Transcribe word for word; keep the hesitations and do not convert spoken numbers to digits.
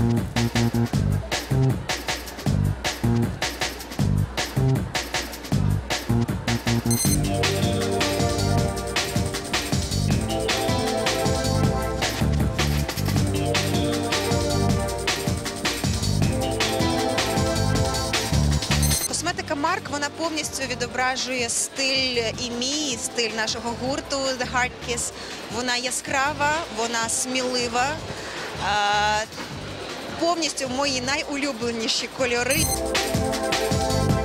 Косметика Марк, вона повністю відображує стиль і мій стиль нашого гурту The Hard Kiss. Вона яскрава, вона смілива, повністю мої найулюбленіші кольори.